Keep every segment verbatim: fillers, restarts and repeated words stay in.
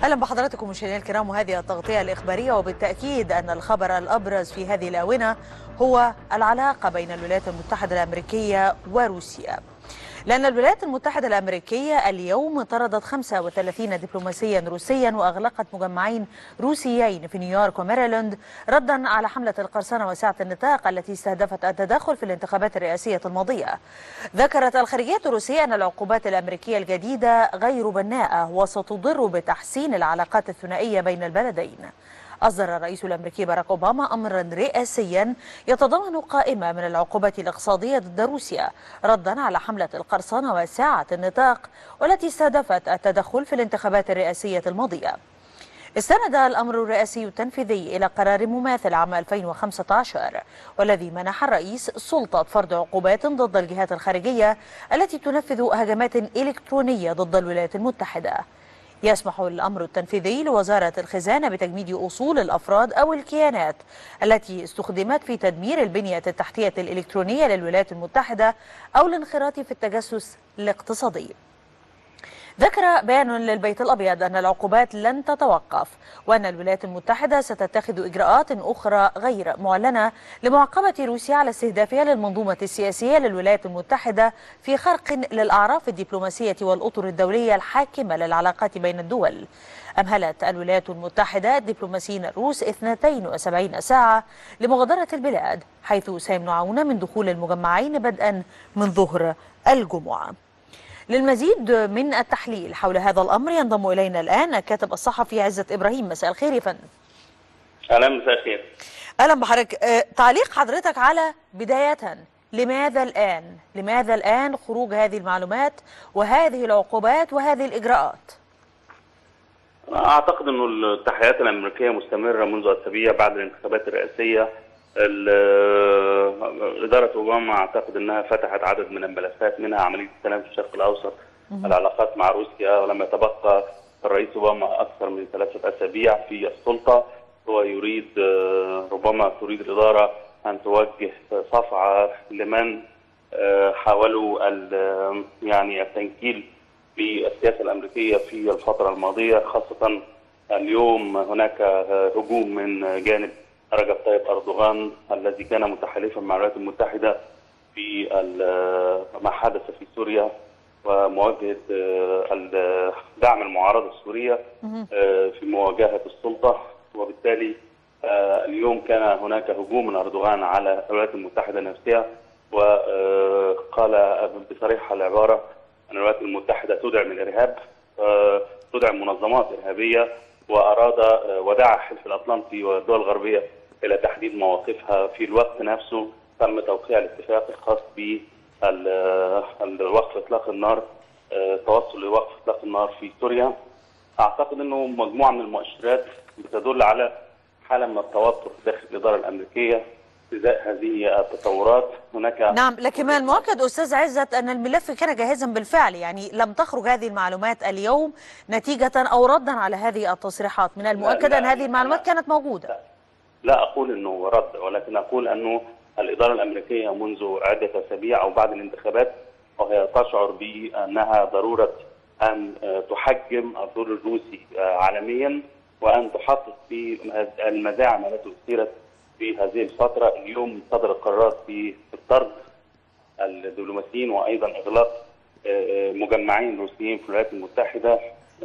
أهلا بحضراتكم مشاهدينا الكرام، وهذه التغطية الإخبارية. وبالتأكيد أن الخبر الأبرز في هذه الآونة هو العلاقة بين الولايات المتحدة الأمريكية وروسيا، لأن الولايات المتحدة الأمريكية اليوم طردت خمسة وثلاثين دبلوماسيا روسيا وأغلقت مجمعين روسيين في نيويورك وميريلاند ردا على حملة القرصنة واسعة النطاق التي استهدفت التدخل في الانتخابات الرئاسية الماضية. ذكرت الخارجية الروسية أن العقوبات الأمريكية الجديدة غير بناءة وستضر بتحسين العلاقات الثنائية بين البلدين. أصدر الرئيس الأمريكي باراك أوباما أمرا رئاسيا يتضمن قائمة من العقوبات الاقتصادية ضد روسيا ردا على حملة القرصنة واسعة النطاق والتي استهدفت التدخل في الانتخابات الرئاسية الماضية. استند الأمر الرئاسي التنفيذي إلى قرار مماثل عام ألفين وخمسة عشر والذي منح الرئيس سلطة فرض عقوبات ضد الجهات الخارجية التي تنفذ هجمات إلكترونية ضد الولايات المتحدة. يسمح الأمر التنفيذي لوزارة الخزانة بتجميد أصول الأفراد أو الكيانات التي استخدمت في تدمير البنية التحتية الإلكترونية للولايات المتحدة أو الانخراط في التجسس الاقتصادي. ذكر بيان للبيت الأبيض أن العقوبات لن تتوقف، وأن الولايات المتحدة ستتخذ إجراءات أخرى غير معلنة لمعاقبة روسيا على استهدافها للمنظومة السياسية للولايات المتحدة في خرق للأعراف الدبلوماسية والأطر الدولية الحاكمة للعلاقات بين الدول. أمهلت الولايات المتحدة الدبلوماسيين الروس اثنتين وسبعين ساعة لمغادرة البلاد، حيث سيمنعون من دخول المجمعين بدءا من ظهر الجمعة. للمزيد من التحليل حول هذا الأمر ينضم إلينا الآن الكاتب الصحفي عزت إبراهيم. مساء الخير يا فندم. أهلا، مساء الخير. أهلا بحضرتك. أه تعليق حضرتك على بداية لماذا الآن لماذا الآن خروج هذه المعلومات وهذه العقوبات وهذه الإجراءات؟ أعتقد أنه التحقيقات الأمريكية مستمرة منذ أسابيع بعد الانتخابات الرئاسية. إدارة أوباما أعتقد أنها فتحت عدد من الملفات، منها عملية السلام في الشرق الأوسط، العلاقات مع روسيا، ولما يتبقى الرئيس أوباما أكثر من ثلاثة أسابيع في السلطة. هو يريد ربما تريد الإدارة أن توجه صفعة لمن حاولوا يعني التنكيل بالسياسة الأمريكية في الفترة الماضية، خاصة اليوم هناك هجوم من جانب رجب طيب أردوغان الذي كان متحالفا مع الولايات المتحدة في ما حدث في سوريا ومواجهة دعم المعارضة السورية في مواجهة السلطة. وبالتالي اليوم كان هناك هجوم من أردوغان على الولايات المتحدة نفسها، وقال بصريح العبارة أن الولايات المتحدة تدعم الإرهاب، تدعم منظمات إرهابية، وأراد ودعا حلف الأطلنطي والدول الغربية إلى تحديد مواقفها. في الوقت نفسه تم توقيع الاتفاق الخاص بوقف إطلاق النار، توصل لوقف إطلاق النار في سوريا. أعتقد أنه مجموعة من المؤشرات بتدل على حالة من التوتر داخل الإدارة الأمريكية ازاء هذه التطورات. هناك نعم، لكن من المؤكد أستاذ عزت أن الملف كان جاهزا بالفعل، يعني لم تخرج هذه المعلومات اليوم نتيجة أو ردا على هذه التصريحات. من المؤكد أن هذه المعلومات كانت موجودة. لا, لا أقول أنه رد، ولكن أقول أنه الإدارة الأمريكية منذ عدة أسابيع أو بعد الانتخابات وهي تشعر بأنها ضرورة أن تحجم الدور الروسي عالميا وأن تحقق في المزاعم التي أثيرت في هذه الفترة. اليوم صدرت قرارات في طرد الدبلوماسيين وأيضا إغلاق مجمعين روسيين في الولايات المتحدة.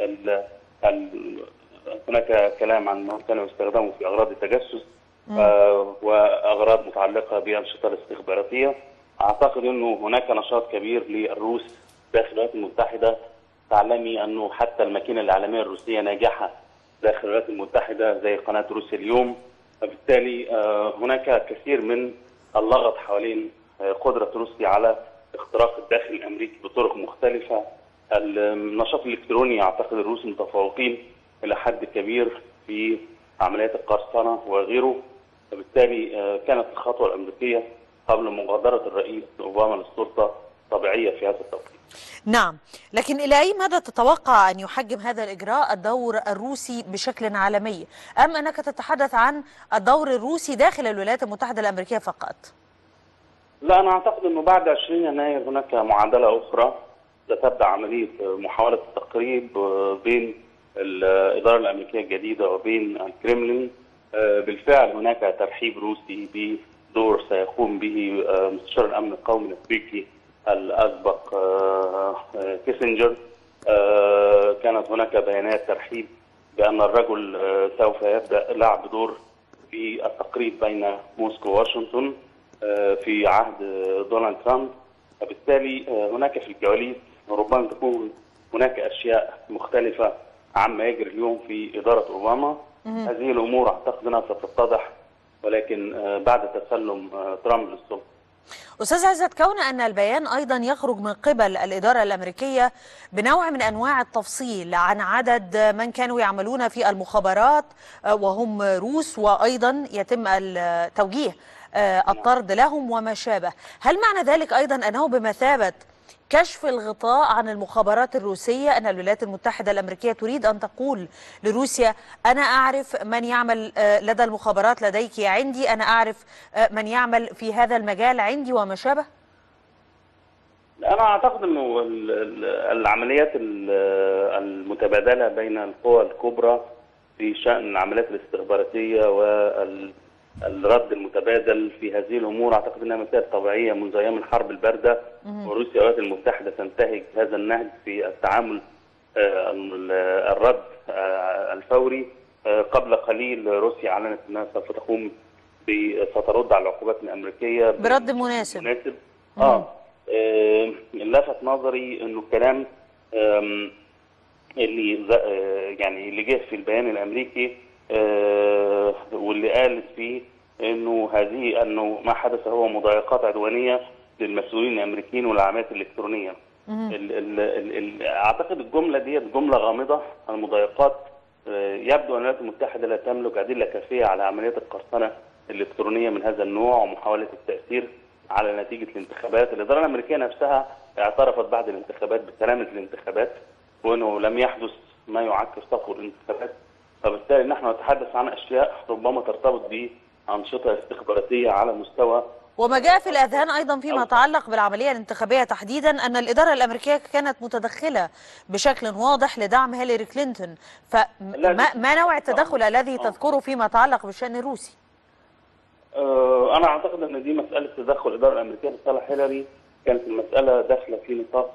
هناك كلام عن أنهم كانوا يستخدموا في أغراض التجسس وأغراض متعلقة بالأنشطة الاستخباراتية. أعتقد أنه هناك نشاط كبير للروس داخل الولايات المتحدة. تعلمي أنه حتى الماكينة الإعلامية الروسية ناجحة داخل الولايات المتحدة زي قناة روسيا اليوم، وبالتالي هناك كثير من اللغط حوالين قدرة روسيا على اختراق الداخل الأمريكي بطرق مختلفة. النشاط الإلكتروني أعتقد الروس متفوقين إلى حد كبير في عمليات القرصنة وغيره، وبالتالي كانت الخطوة الأمريكية قبل مغادرة الرئيس أوباما للسلطة طبيعية في هذا التوقيت. نعم، لكن إلى أي مدى تتوقع أن يحجم هذا الإجراء الدور الروسي بشكل عالمي، أم أنك تتحدث عن الدور الروسي داخل الولايات المتحدة الأمريكية فقط؟ لا، أنا أعتقد أنه بعد عشرين يناير هناك معادلة أخرى ستبدأ عملية محاولة التقريب بين الإدارة الأمريكية الجديدة وبين الكرملين. بالفعل هناك ترحيب روسي بدور سيقوم به مستشار الأمن القومي الأمريكي الأسبق كيسنجر. كانت هناك بيانات ترحيب بأن الرجل سوف يبدأ لعب دور في التقريب بين موسكو وواشنطن في عهد دونالد ترامب. وبالتالي هناك في الكواليس ربما تكون هناك أشياء مختلفة عما يجري اليوم في إدارة أوباما. هذه الأمور أعتقد أنها ستتضح ولكن بعد تسلم ترامب للسلطة. أستاذ عزت، كون أن البيان أيضا يخرج من قبل الإدارة الأمريكية بنوع من أنواع التفصيل عن عدد من كانوا يعملون في المخابرات وهم روس، وأيضا يتم التوجيه الطرد لهم وما شابه، هل معنى ذلك أيضا أنه بمثابة كشف الغطاء عن المخابرات الروسية، أن الولايات المتحدة الأمريكية تريد أن تقول لروسيا أنا أعرف من يعمل لدى المخابرات لديك عندي، أنا أعرف من يعمل في هذا المجال عندي وما شابه؟ أنا أعتقد أنه العمليات المتبادلة بين القوى الكبرى في شأن العمليات الاستخباراتية وال الرد المتبادل في هذه الامور اعتقد انها مسائل طبيعيه منذ ايام الحرب البارده، وروسيا والولايات المتحده تنتهج هذا النهج في التعامل الرد الفوري. قبل قليل روسيا اعلنت انها سوف تقوم سترد على العقوبات الامريكيه برد مناسب. مناسب. اه لفت نظري انه الكلام اللي يعني اللي جه في البيان الامريكي واللي قالت فيه انه هذه انه ما حدث هو مضايقات عدوانيه للمسؤولين الامريكيين والعمليات الالكترونيه. ال ال ال اعتقد الجمله دي جمله غامضه. المضايقات يبدو ان الولايات المتحده لا تملك ادله كافيه على عمليات القرصنه الالكترونيه من هذا النوع ومحاوله التاثير على نتيجه الانتخابات. الاداره الامريكيه نفسها اعترفت بعد الانتخابات بسلامه الانتخابات وانه لم يحدث ما يعكس صفو الانتخابات، فبالتالي نحن نتحدث عن اشياء ربما ترتبط بانشطه استخباراتيه على مستوى. وما جاء في الاذهان ايضا فيما يتعلق بالعمليه الانتخابيه تحديدا ان الاداره الامريكيه كانت متدخله بشكل واضح لدعم هيلاري كلينتون، فما ما نوع التدخل الذي تذكره فيما يتعلق بالشان الروسي؟ أه انا اعتقد ان دي مساله تدخل الاداره الامريكيه لصالح هيلاري، كانت المساله داخله في نطاق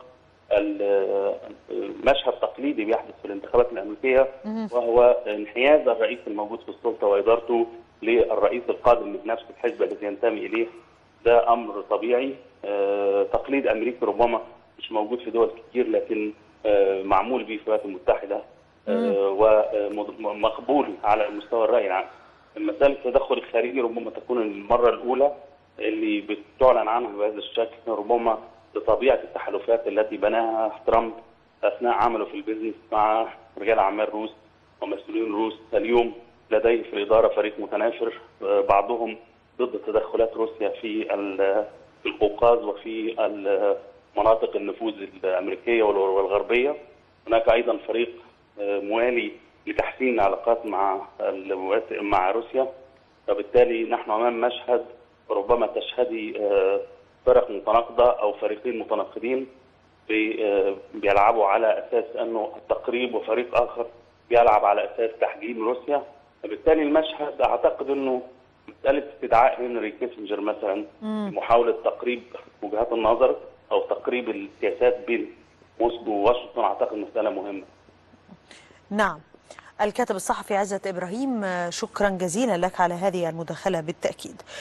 المشهد تقليدي بيحدث في الانتخابات الامريكيه، وهو انحياز الرئيس الموجود في السلطه وادارته للرئيس القادم من نفس الحزب الذي ينتمي اليه. ده امر طبيعي، أه تقليد امريكي ربما مش موجود في دول كتير لكن أه معمول به في الولايات المتحده أه ومقبول على مستوى الراي العام. مساله التدخل الخارجي ربما تكون المره الاولى اللي بتعلن عنها بهذا الشكل، ربما بطبيعه التحالفات التي بناها ترامب اثناء عمله في البيزنس مع رجال اعمال روس ومسؤولين روس. اليوم لديه في الاداره فريق متنافر، بعضهم ضد تدخلات روسيا في في القوقاز وفي مناطق النفوذ الامريكيه والغربيه. هناك ايضا فريق موالي لتحسين العلاقات مع مع روسيا، فبالتالي نحن امام مشهد ربما تشهدي فرق متناقضه او فريقين متناقضين بيلعبوا على اساس انه التقريب، وفريق اخر بيلعب على اساس تحجيم روسيا. فبالتالي المشهد اعتقد انه مساله استدعاء هنري كيسنجر مثلا محاوله تقريب وجهات النظر او تقريب السياسات بين موسكو وواشنطن اعتقد مساله مهمه. نعم. الكاتب الصحفي عزت إبراهيم، شكرا جزيلا لك على هذه المداخلة بالتأكيد.